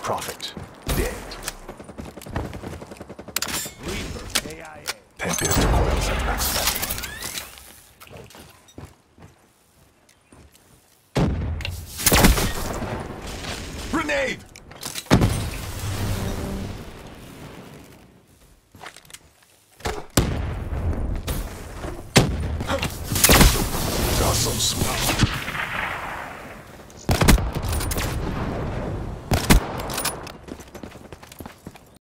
Prophet, dead. Reaper, AIA. Tempest coils at maximum. Grenade! Got some smoke.